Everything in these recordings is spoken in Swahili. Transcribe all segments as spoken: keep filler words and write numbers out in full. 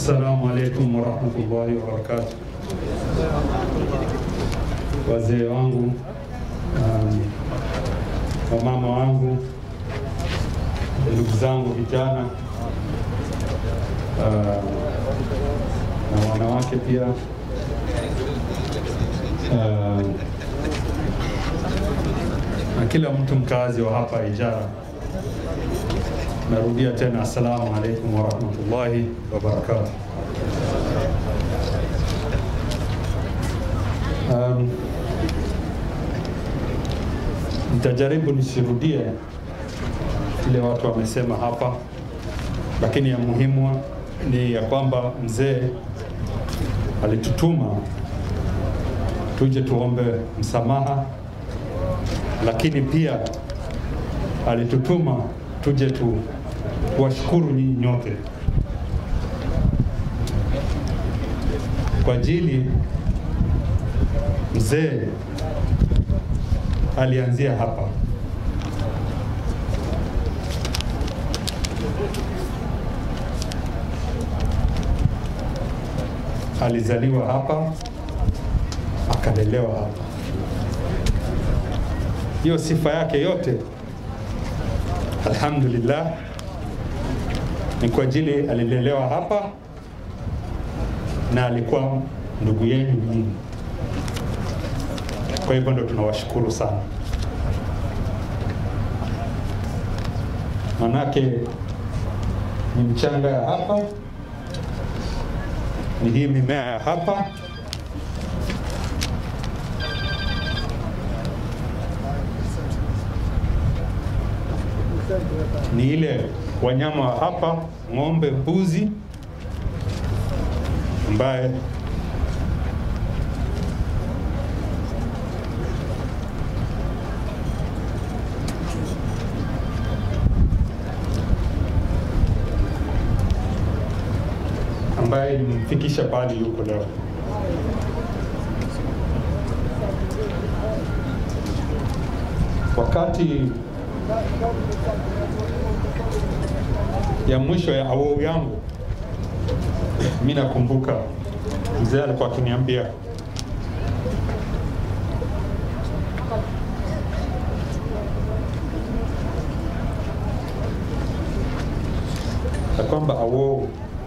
Assalamu alaikum warahmatullahi wabarakatuh. Wazee wangu, um, wamama wangu, ndugu zangu vijana, uh, na wanawake pia, uh, na kila mtu mkazi wa hapa Ijara. Narudia tena, assalamu alaikum warahmatullahi wabarakatuh. Um, nitajaribu nisirudie ile watu wamesema hapa, lakini ya muhimu ni ya kwamba mzee alitutuma tuje tuombe msamaha, lakini pia alitutuma tuje tu washukuru nyinyi nyote kwa ajili mzee alianzia hapa. Alizaliwa hapa, akalelewa hapa. Hiyo sifa yake yote, alhamdulillah, ni kwa ajili alilelewa hapa na alikuwa ndugu yenu nyinyi. Kwa hivyo ndo tunawashukuru sana. Manake ni mchanga ya hapa, ni hii mimea ya hapa, ni ile wanyama wa hapa, ng'ombe, mbuzi, ambaye ambaye nimfikisha pale yuko leo. Wakati ya mwisho ya awao yangu, mimi nakumbuka mzee alikuwa akiniambia kwamba awao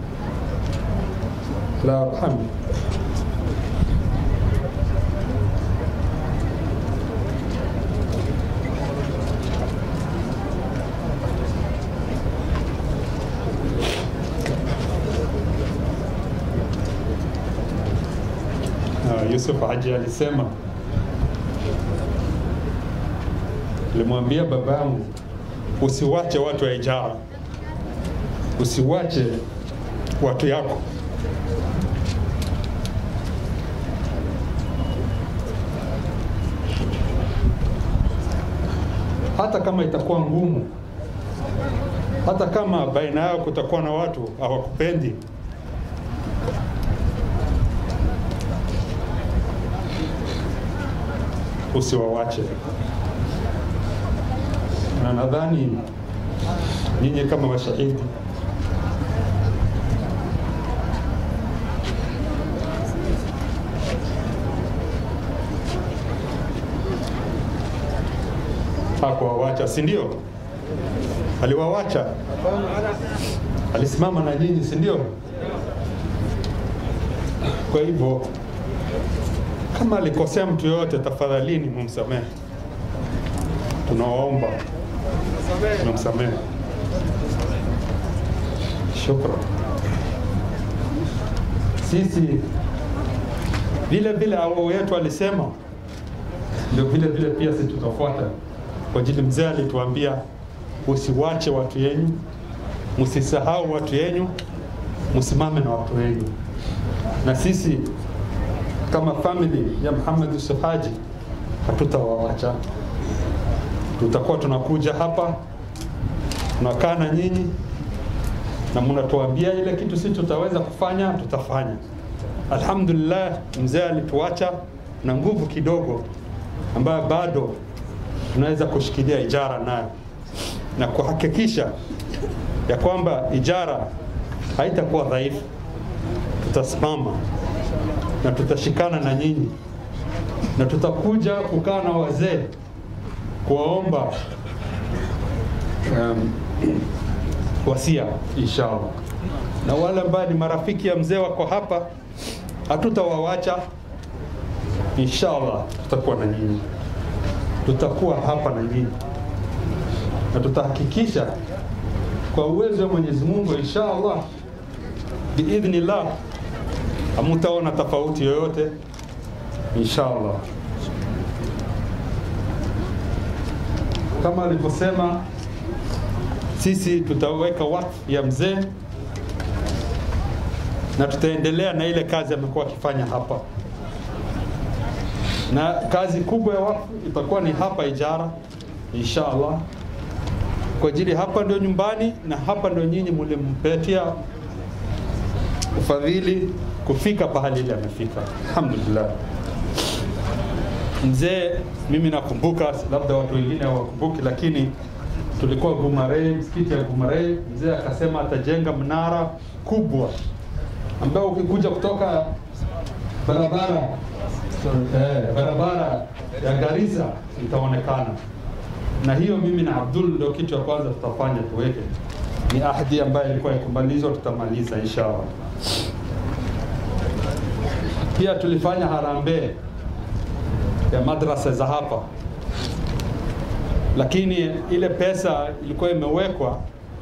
la arham Yusuf Haji alisema, nilimwambia babangu, usiwache watu wa Ijara, usiwache watu yako. Hata kama itakuwa ngumu, hata kama baina yao kutakuwa na watu hawakupendi, usiwawache. Na nadhani nyinyi kama washahidi, hakuwawacha, si ndio? Aliwawacha, alisimama na nyinyi, si ndio? Kwa hivyo kama alikosea mtu yote, tafadhalini mumsamehe. Tunaomba mumsamehe. Shukran. Sisi vile vile awao yetu alisema, ndio vile vile pia sisi tutafuata. Kwa ajili mzee alituambia, usiwache watu yenu, msisahau watu yenu, msimame na watu yenu. Na sisi kama family ya Muhammad Yusuf Haji hatutawawacha. Tutakuwa tunakuja hapa, tunakaa na nyinyi, na mnatuambia ile kitu sisi tutaweza kufanya, tutafanya. Alhamdulillah, mzee alituacha na nguvu kidogo ambayo bado tunaweza kushikilia Ijara nayo na kuhakikisha ya kwamba Ijara haitakuwa dhaifu, tutasimama na tutashikana na nyinyi, na tutakuja kukaa na wazee kuwaomba um, wasia inshallah. Na wale ambao ni marafiki ya mzee wako hapa, hatutawawacha inshallah, tutakuwa na nyinyi, tutakuwa hapa na nyinyi, na tutahakikisha kwa uwezo wa Mwenyezi Mungu inshallah biidhnillah hamtaona tofauti yoyote inshallah. Kama alivyosema, sisi tutaweka wakfu ya mzee na tutaendelea na ile kazi amekuwa akifanya hapa, na kazi kubwa ya wakfu itakuwa ni hapa Ijara inshallah, kwa ajili hapa ndio nyumbani na hapa ndio nyinyi mlimpetia ufadhili kufika pahali ile amefika. Alhamdulillah. Mzee, mimi nakumbuka, labda watu wengine hawakumbuki, lakini tulikuwa Gumarei, msikiti ya Gumarei, mzee akasema atajenga mnara kubwa ambao ukikuja kutoka barabara eh, barabara ya Garissa itaonekana. Na hiyo mimi na Abdul ndio kitu cha kwanza tutafanya, tuweke ni ahadi ambayo ilikuwa ikumalizwa, tutamaliza inshallah. Pia tulifanya harambee ya madrasa za hapa, lakini ile pesa ilikuwa imewekwa,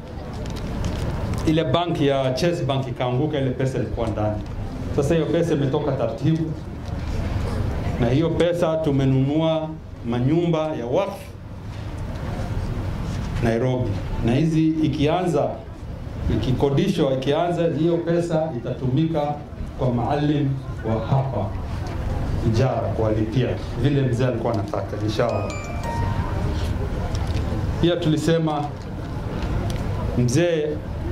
ile banki ya Chase Bank ikaanguka, ile pesa ilikuwa ndani. Sasa hiyo pesa imetoka taratibu, na hiyo pesa tumenunua manyumba ya wakfu Nairobi, na hizi ikianza ikikodishwa, ikianza hiyo pesa itatumika kwa maalim wa hapa Ijara kuwalipia vile mzee alikuwa anataka inshallah. Pia tulisema mzee,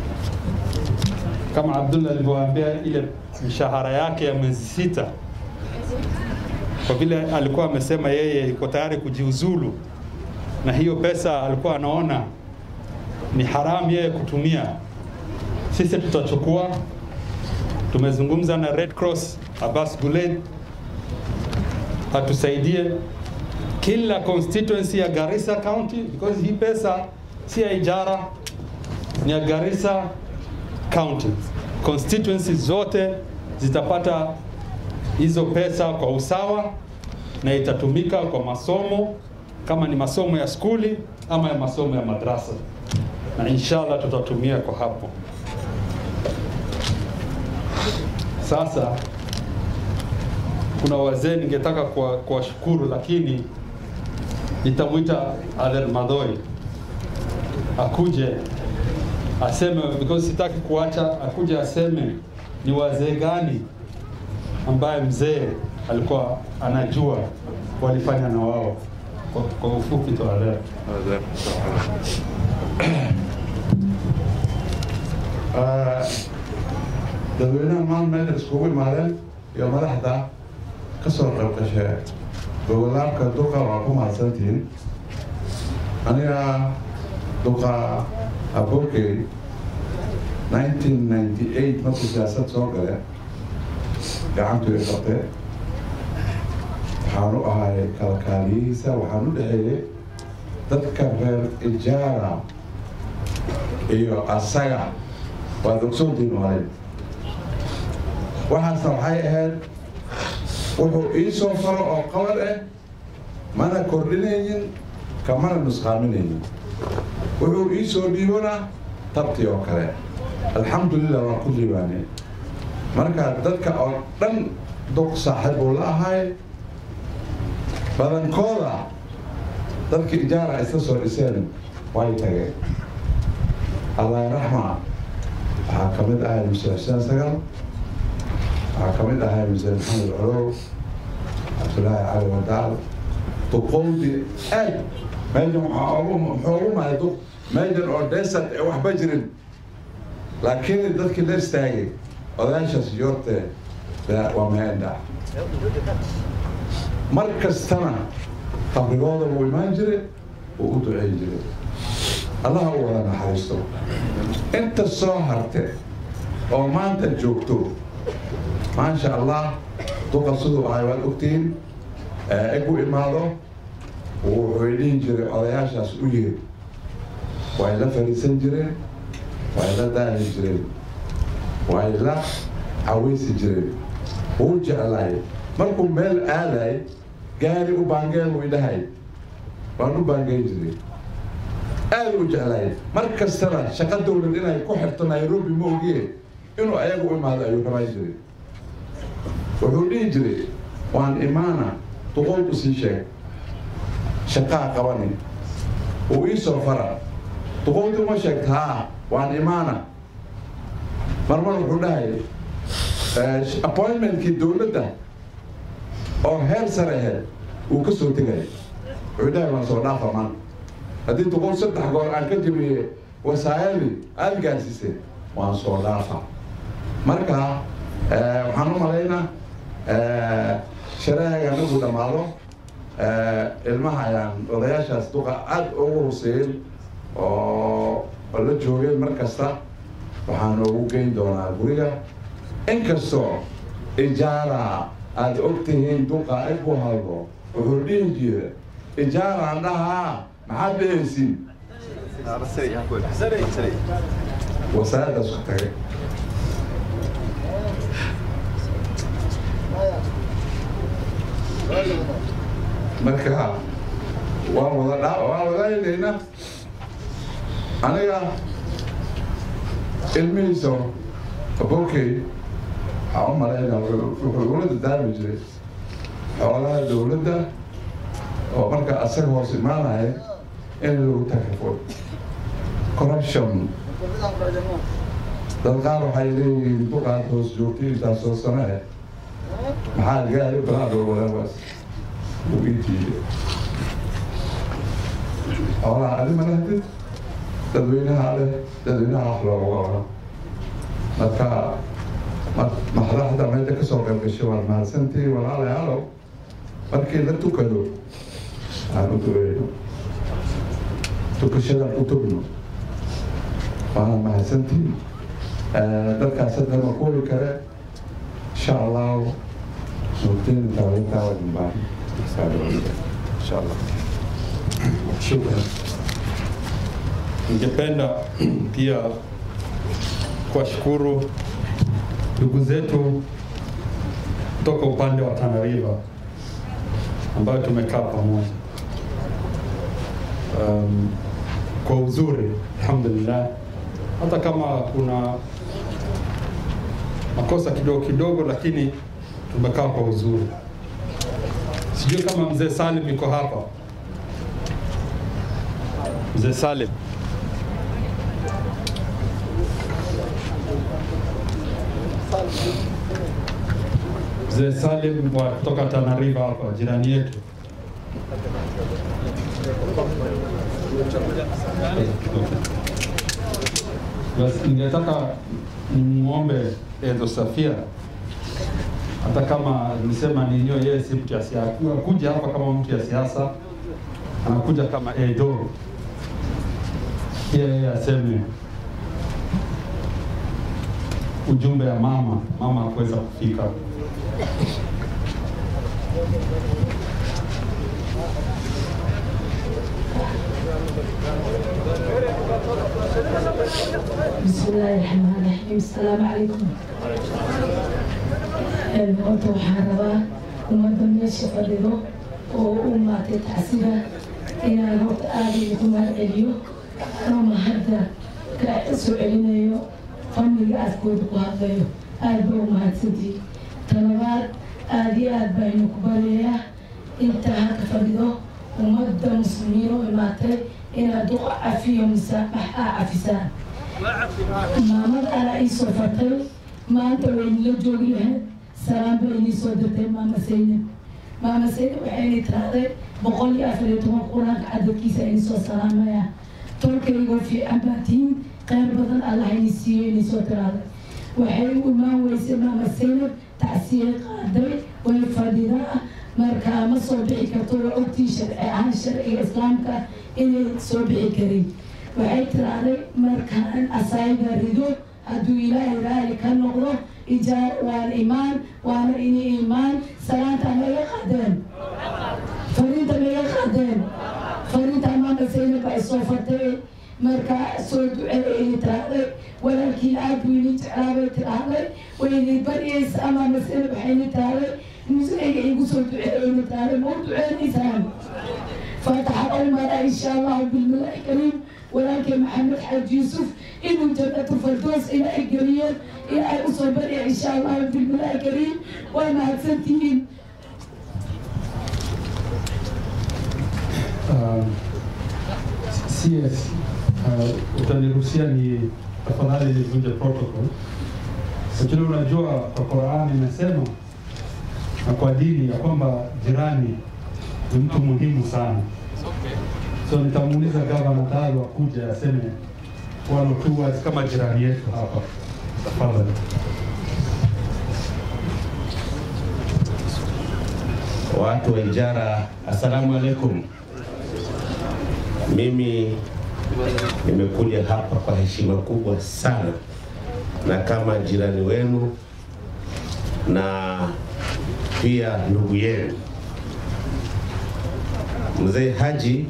kama Abdullah alivyoambia, ile mshahara yake ya mwezi sita, kwa vile alikuwa amesema yeye yuko tayari kujiuzulu, na hiyo pesa alikuwa anaona ni haramu yeye kutumia, sisi tutachukua. Tumezungumza na Red Cross Abbas Guled atusaidie kila constituency ya Garissa County, because hii pesa si ya Ijara, ni ya Garissa County. Constituency zote zitapata hizo pesa kwa usawa, na itatumika kwa masomo, kama ni masomo ya skuli ama ya masomo ya madrasa, na inshallah tutatumia kwa hapo. Sasa kuna wazee ningetaka kuwashukuru, lakini nitamwita Adel Madoi akuje aseme, because sitaki kuacha, akuje aseme ni wazee gani ambaye mzee alikuwa anajua walifanya na wao. Kwa, kwa ufupi tu Adel. dadweynaha maanta meesha iskugu imaadeen iyo madaxda ka soo qayb gashay gobolaabka duqa waa ku mahadsantihiin. aniga duqa Abokey nineteen ninety-eight markuu siyaasad soo gale gacantu i qabtay, waxaan u ahay kalkaaliyihiisa, waxaan u dhexeeyey dadka reer Ijara iyo asaga, waad ogsoontiin maray. waxaasna waxay ahayd wuxuu ii soo faro oo qabad ah, mana kordhinaynin kamana nusqaaminaynin. wuxuu ii soo dhiibana tabtii oo kale. alxamdulillah waan ku liibaanay. marka dadka oo dhan duq saaxiib uu la ahay, badankooda dadka Ijara isla soo dhiseen way tageen. allah raxma. waxaa ka mid ahay Muse Xuseen Sagal, waxaa ka mid ahay Muse Maxamed Colow, Cabdulaahi Cali Wadaal, duqowdii aad meeshan waxaa ugu mahay duq meeshan oo desert ee waxba jirin, laakiin dadkii la istaagay odaashaas yoortee waa meendha. mar kastana qabrigooda wuu imaan jiray, wuu u duceyn jiray. allah u wada naxariisto. inta soo harte oo maanta joogto ما شاء الله دوقة صدو عيوان أكتين أكو إمادو وحويلين جري عليهاش أسئولي وإلا فريسان جري وإلا داهي جري وإلا عويس جري ووجه الله مركم ميل آلاي قالي وبانجيل ويدهي وانو بانجيل جري آل وجه الله مركز سنة شقد دولة إنا يكون حرط نيروبي موجيه إنو أيقو إمادو أيو كما يجري وحولين جري وان إمانا تقول بسيشي شقاء قواني وإيسو فرع تقول ما شكتها وان إمانا مرمون وحولين appointment كي دولة ده أو هير سرعه وكسو تغير وحولين وان صورنا فمان هذه تقول ستة حقول عن كتبي وسائلي الجالسيسي وان صورنا فمان مركا وحنوم علينا شرايا نقول دمارو المها يعني رياش أصدقاء أد أوروسيل ولا جوجل مركزة وحنو جين دونا بوريا إنكسو إجارة أد أكتين دوقا إبو هالبو وحردين جير إجارة عندها محب إنسين سريع هقول سريع سريع وسادة سكتة marka waan wada waan wadaynayna aniga ilmihiiso abokey waxaan u malaynaa wuxuu dowladda daami jiray xoolaha dowladda oo marka asaga hoos imaanaya in lagu takafo corruption dad qaar waxay leeyihiin duqaad hoos joogtay intaasoo sano eh maxaa gaari balaadoo wadaagaas وبيتي أولا علي ما نهدد تدوينها عليه تدوينها أحلى وغيرها مركا محرا حدا ما يدك سوق الشوال مع سنتي ولا على علو مركي لا تكلو أنا تقول تكشلا كتبنا وأنا مع سنتي ذلك أسدنا مقول كره إن شاء الله نوتين ثلاثة وجنبان إن شاء الله. Shukran. Ningependa pia kuwashukuru ndugu zetu kutoka upande wa Tana River ambayo tumekaa pamoja um, kwa uzuri, alhamdulillah. Hata kama kuna makosa kidogo kidogo, lakini tumekaa kwa uzuri. Sijui kama mzee Salim yuko hapa. Mzee Salim. Mzee Salim wa kutoka Tana River hapa, jirani yetu. Basi ningetaka nimwombe Edo Safia, hata kama nisema ninyo yeye si mtu ya siasa, kuja hapa kama mtu ya siasa, anakuja kama Edo, yeye aseme ujumbe ya mama mama kuweza kufika. بسم الله الرحمن الرحيم. السلام عليكم. الوقت وحربا ومدن يشفرده وأمة تحسبه إلى الوقت آلي يكون العليو وما هذا كسؤالنا فمي أذكر قهوة أربع مهاتدي طلبات آدي أربع نكبرية انتهى كفرده ومدن مسلمين وماتي إلى دق عفية مسامح عفسان. مامد أنا إيسو فتل ما أنت وين لجوجيها سلام بيني صدرتي ماما سيد ماما سيد وحيني تراضي بقول لي أفريت وقولك عدد كيسة إنسو سلام يا تركي يقول في أباتين غير بدن الله ينسيه إنسو تراضي وحيني وما ويسي ماما سيد تعسير قادري ويفادينا marka ma soo bixi karto waqti sharci aan sharci islaamka inay soo bixi karin waxay tiraahday marka aan asayga rido haduu ilaahay raali ka noqdo إيجار وأنا إيمان وأنا إني إيمان سلامة مية خدم فريدة مية خدم فريدة أمام سينا بأسوفتي مركا سود إلي تراضي ولكن أبويني تعرابي تراضي وإلي بريس أمام سينا بحيني تراضي نزعي يقول سود إلي تراضي موضوع النسان فتح أمر إن شاء الله بالملائكة الكريم ولكن محمد حاج يوسف إنه جنة الفردوس إلى القريب إلى أسر بريء إن شاء الله بالملائكة الكريم وما سنتين. C S utaniruhusia ni tafadhali nivunje protocol. Lakini unajua kwa Qur'ani imesema na kwa dini ya kwamba jirani ni mtu muhimu sana. So nitamuuliza gavana Taro akuja aseme one or two words kama jirani yetu hapa. Tafadhali. Watu wa Ijara, assalamu alaikum. Mimi nimekuja hapa kwa heshima kubwa sana na kama jirani wenu na pia ndugu yenu. Mzee Haji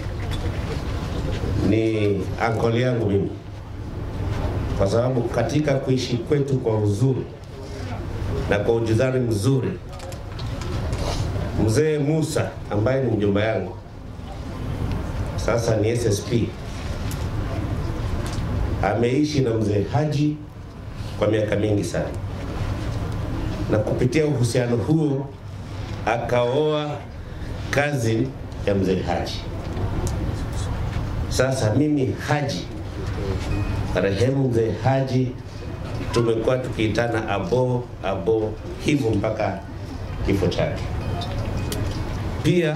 ni ankoli yangu mimi, kwa sababu katika kuishi kwetu kwa uzuri na kwa ujizani mzuri, Mzee Musa ambaye ni mjomba yangu sasa ni S S P ameishi na Mzee Haji kwa miaka mingi sana, na kupitia uhusiano huo akaoa kazi ya Mzee Haji. Sasa mimi Haji marehemu Mzee Haji tumekuwa tukiitana abo abo hivyo mpaka kifo chake. Pia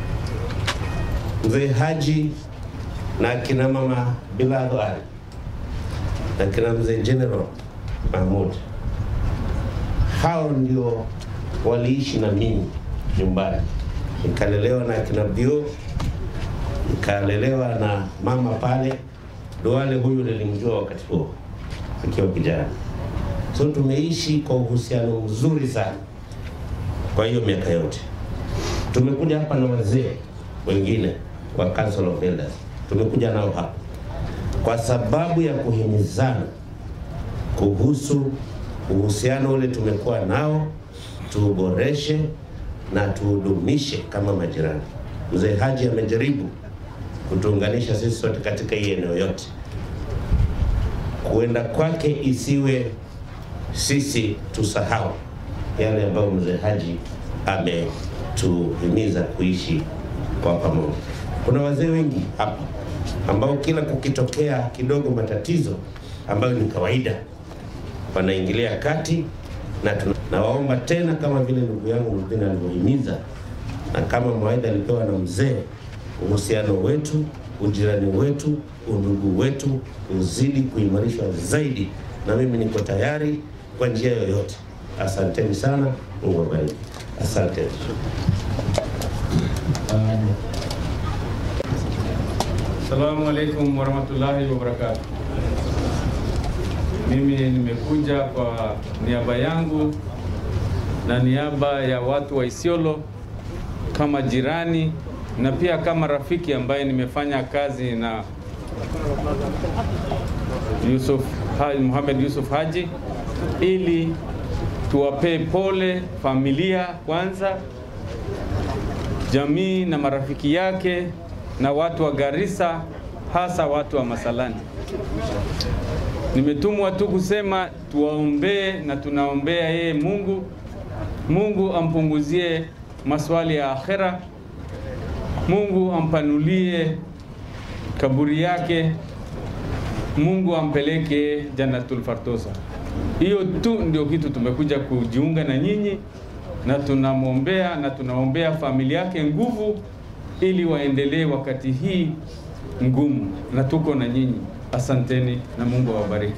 Mzee Haji na kina mama Bilado Ali na kina Mzee General Mahmud, hao ndio waliishi na mimi nyumbani. Nikalelewa na kina Bio, nikalelewa na mama pale Duale, huyu nilimjua wakati huo akiwa kijana. So tumeishi kwa uhusiano mzuri sana kwa hiyo miaka yote. Tumekuja hapa na wazee wengine wa Council of Elders, tumekuja nao hapa kwa sababu ya kuhimizana kuhusu uhusiano ule tumekuwa nao, tuboreshe na tudumishe kama majirani. Mzee Haji amejaribu kutuunganisha sisi sote katika hii eneo yote. Kuenda kwake isiwe sisi tusahau yale ambayo Mzee Haji ametuhimiza kuishi kwa pamoja. Kuna wazee wengi hapa ambao kila kukitokea kidogo matatizo ambayo ni kawaida wanaingilia kati, na tunawaomba tena kama vile ndugu yangu Nurdin alivyohimiza na kama mwaida alipewa na mzee, uhusiano wetu, ujirani wetu, undugu wetu uzidi kuimarishwa zaidi, na mimi niko tayari kwa njia yoyote. Asanteni sana, Mungu awabariki. Asante. Assalamu alaikum warahmatullahi wabarakatuh. Mimi nimekuja kwa niaba yangu na niaba ya watu wa Isiolo kama jirani na pia kama rafiki ambaye nimefanya kazi na Yusuf Haji, Muhammad Yusuf Haji, ili tuwape pole familia kwanza, jamii na marafiki yake na watu wa Garissa, hasa watu wa Masalani. Nimetumwa tu kusema tuwaombee na tunaombea yeye Mungu. Mungu ampunguzie maswali ya akhera. Mungu ampanulie kaburi yake. Mungu ampeleke Jannatul Firdausa. Hiyo tu ndio kitu tumekuja kujiunga na nyinyi, na tunamwombea na tunaombea familia yake nguvu ili waendelee wakati hii ngumu, na tuko na nyinyi. Asanteni na Mungu awabariki.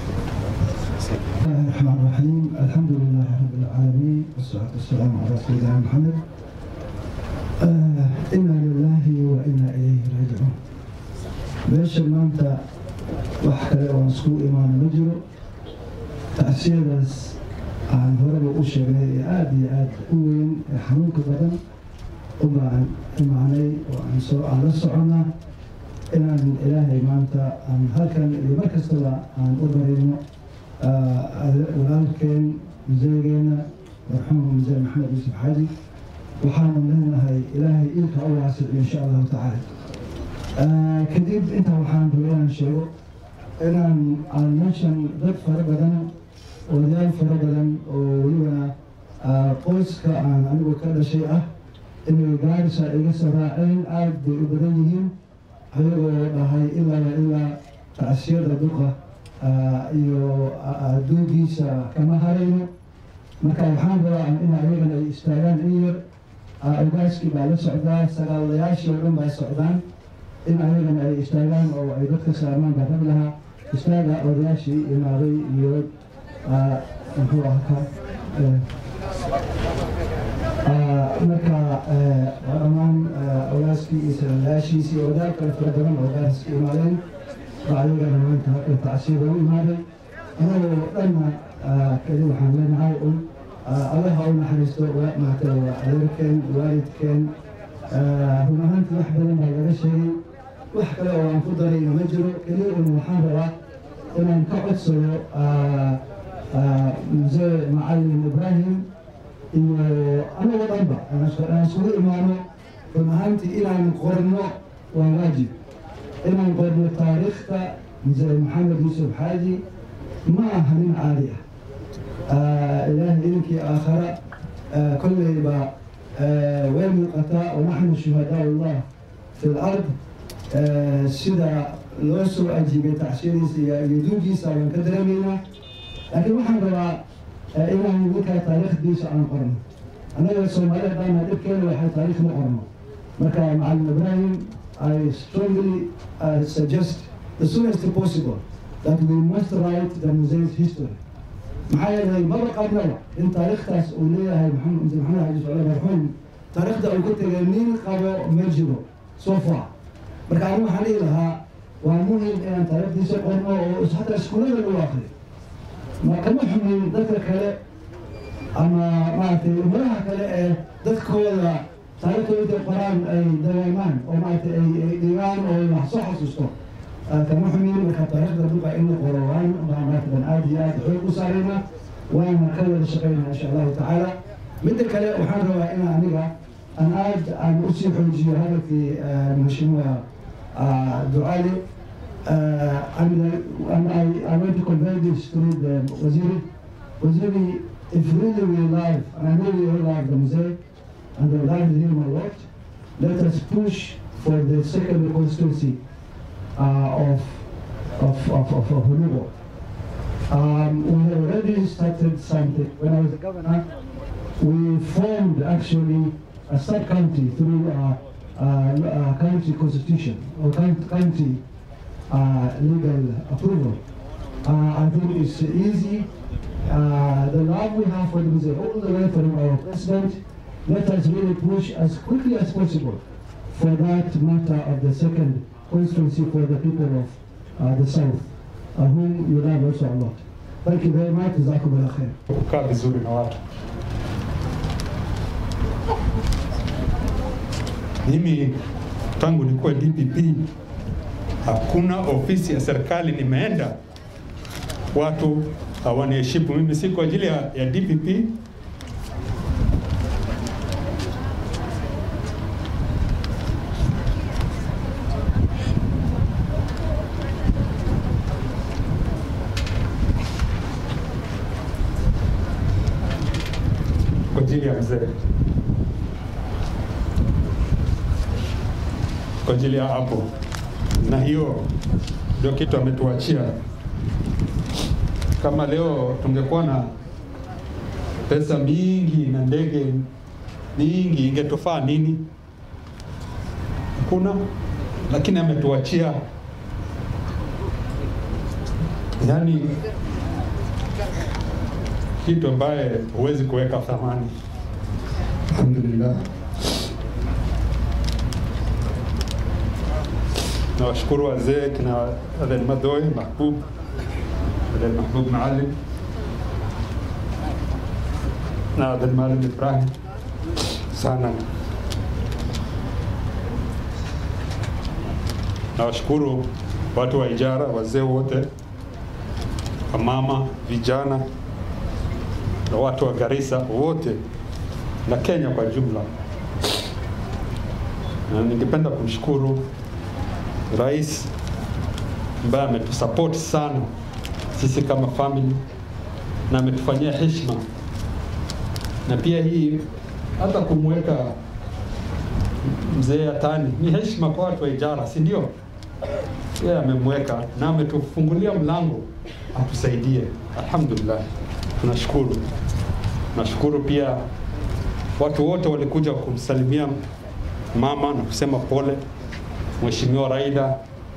Bismillahirrahmanirrahim. Alhamdulillah rabbil alamin wassalatu wassalamu ala sayyidina Muhammad. Inna lillahi wa inna ilayhi raji'un. Meesha maanta wax kale oo isku imaan ma jiro. تعسيرس عن هرب وشيء عادي عاد وين حنوك بدن ومع معني وعن سو على الصعنا إن إلهي ما أنت عن هالكن اللي ما كسر عن أمرنا ولكن زينا مرحوم زي محمد يوسف حاجي وحنا لنا هاي إلهي إلك أول عسل إن شاء الله تعالى. آه كديب أنت وحنا بلون شيء إن المنشن ضد فرقنا وديان فرقنا ولونا قوس كأن أنا بكرر شيء إنه جالس يجلس راعين أرد ببدنهم هيو هاي إلا إلا تأثير الدقة iyo duugiisa kama harayno marka waxaan rabaa in ayagana ay istaagaan in yar ogaaskii baa la socdaa sagaalayaashii oo dhan baa socdaan in ayagana ay istaagaan oo ay dadka saarmaan baa rab lahaa istaaga odayaashii imaaday iyo muxuu ahaa marka dhammaan ogaaskii iyo sagaalayaashiisii iyo odayaal kale fara badan oo ogaaska imaadeen ayagana maanta tacsiir u imaaday anagoo dhanna keli waxaan leenahay un allaha u naxariisto maarata adeerkeen waalidkeen run ahaantii wax badan baa laga sheegay wax kale oo aan ku darayna ma jiro keli un waxaan rabaa inaan ka codsado musee macalin ibraahim iyo anagoo dhanba aan isugu imaano run ahaantii inaan qorno waa waajib inaan qorno taariikhda musee maxamed yuusuf xaaji ما هنين عالية إله إنك آخر كل با وين القطاع ونحن شهداء الله في الأرض سيدا لوسو أجيب تعشيري يدوجي سوى كدرمينا لكن وحن روا إله إنك تاريخ ديس عن قرن أنا يسوم على دائما إبكين وحي تاريخ مقرن مركا مع إبراهيم I strongly uh, suggest as soon as possible that we must write the museum's history. معايا زي مرة قبل إن تاريخ تاس وليها محمد محمد عبد الله مرحوم تاريخ ده وكنت جميل قبل مرجبه صوفا بركانو حالي لها ومهم إن تاريخ دي سقطنا وحتى سكولنا الواقع ما كان محمد ذكر كلا أما ما في مرة كلا ذكر ولا تاريخ القرآن أي دائمان أو ما في أي ديوان أو محصول حصصه كمحمل وكتاريخ دقيقة إنه قروان مثلا آديات حقوق صارنا وأنا كلا شقينا إن شاء الله تعالى من ذلك وحنا روائنا عنها أنا أريد أن أسيح الجي هذا في مشروع دعالي and I, I want to convey this to the Waziri. Waziri, if really we love, and I know we all love the museum and we love him a lot, let us push for the second constituency Uh, of of of of, of Hulugo. Um, we already started something. When I was the governor, we formed actually a sub-county through a, a, a county constitution or county uh, legal approval. Uh, I think it's easy. Uh, the love we have for the museum, all the way from our president, let us really push as quickly as possible for that matter of the second constituency for the people of uh, the south, uh, whom you love also a lot. Thank you very much. Jazakum Allah khair. Kukaa vizuri na watu. Mimi tangu nikuwa D P P hakuna ofisi ya serikali nimeenda watu hawaniheshimu. Mimi si kwa ajili ya, ya D P P. Kwa ajili ya mzee, kwa ajili ya hapo, na hiyo ndio kitu ametuachia. Kama leo tungekuwa na pesa mingi na ndege nyingi ingetufaa nini? Hakuna, lakini ametuachia yani kitu ambaye huwezi kuweka thamani. Alhamdulillah. Nawashukuru wazee kina Adel Madoe, Mahbub, Adel Mahbub Maalim, na Abdulmalim Ibrahim sana. Nawashukuru watu wa Ijara, wazee wote, mama, vijana na watu wa Garissa wote na Kenya kwa jumla. Na ningependa kumshukuru Rais ambaye ametusupport sana sisi kama family na ametufanyia heshima, na pia hii hata kumweka mzee Atani ni heshima kwa watu wa Ijara, si ndio? Yeye amemweka na ametufungulia mlango atusaidie. Alhamdulillah, tunashukuru. Nashukuru pia watu wote walikuja kumsalimia mama na kusema pole. Mheshimiwa Raila,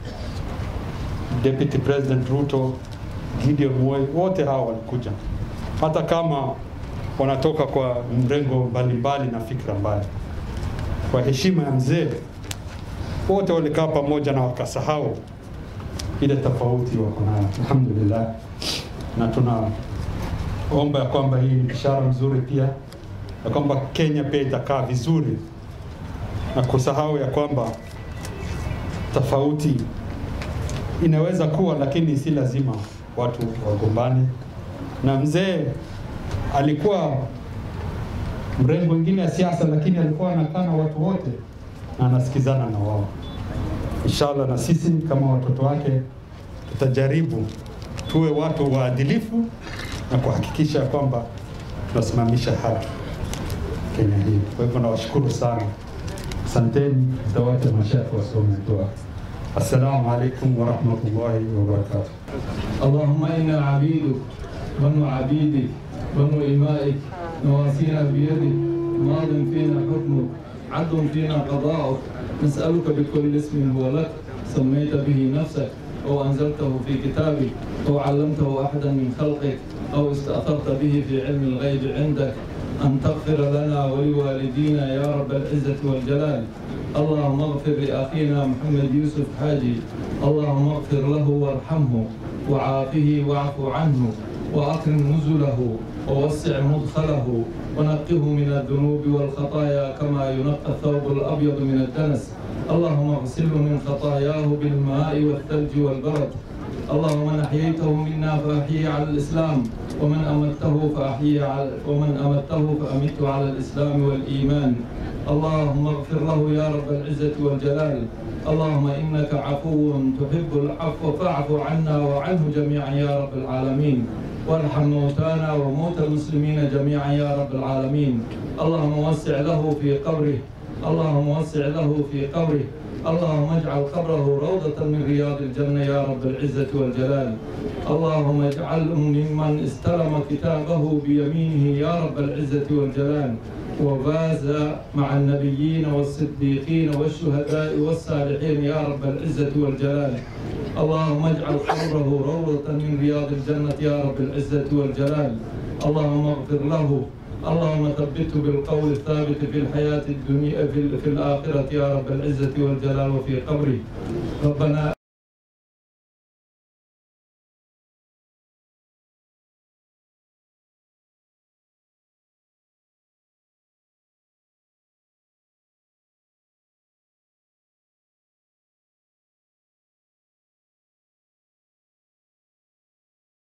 Deputy President Ruto, Gideon Moi, wote hao walikuja, hata kama wanatoka kwa mrengo mbalimbali na fikra mbaya. Kwa heshima ya mzee, wote walikaa pamoja na wakasahau ile tofauti wako nayo. Alhamdulillah, na tunaomba ya kwamba hii ni ishara mzuri pia ya kwamba Kenya pia itakaa vizuri, na kusahau ya kwamba tofauti inaweza kuwa, lakini si lazima watu wagombane. Na mzee alikuwa mrengo mwingine ya siasa, lakini alikuwa anakaa na watu wote na anasikizana na wao. Inshallah, na sisi kama watoto wake tutajaribu tuwe watu waadilifu na kuhakikisha kwamba tunasimamisha haki Kenya hii. Kwa hivyo nawashukuru sana. Asanteni zawati mashaikh wasome dua. Assalamu alaikum wa rahmatullahi wa barakatuh. Allahumma inna abiduk banu abidik banu imaik nawasina biyadik madin fina hukmuk عدل فينا قضاءك نسألك بكل اسم هو لك سميت به نفسك أو أنزلته في كتابك أو علمته أحدا من خلقك أو استأثرت به في علم الغيب عندك أن تغفر لنا ولوالدينا يا رب العزة والجلال. اللهم اغفر لأخينا محمد يوسف حاجي، اللهم اغفر له وارحمه وعافه واعف عنه وأكرم نزله ووسع مدخله ونقه من الذنوب والخطايا كما ينقى الثوب الأبيض من الدنس. اللهم اغسله من خطاياه بالماء والثلج والبرد. اللهم من أحييته منا فأحييه على الإسلام، ومن أمته فأحييه على ومن أمته فأمته على الإسلام والإيمان. اللهم اغفر له يا رب العزة والجلال. اللهم إنك عفو تحب العفو فاعف عنا وعنه جميعا يا رب العالمين. وارحم موتانا وموتى المسلمين جميعا يا رب العالمين. اللهم وسع له في قبره، اللهم وسع له في قبره، اللهم اجعل قبره روضة من رياض الجنة يا رب العزة والجلال. اللهم اجعله ممن استلم كتابه بيمينه يا رب العزة والجلال وفاز مع النبيين والصديقين والشهداء والصالحين يا رب العزة والجلال. اللهم اجعل قبره روضة من رياض الجنة يا رب العزة والجلال. اللهم اغفر له، اللهم ثبته بالقول الثابت في الحياة الدنيا في, في الآخرة يا رب العزة والجلال وفي قبره. ربنا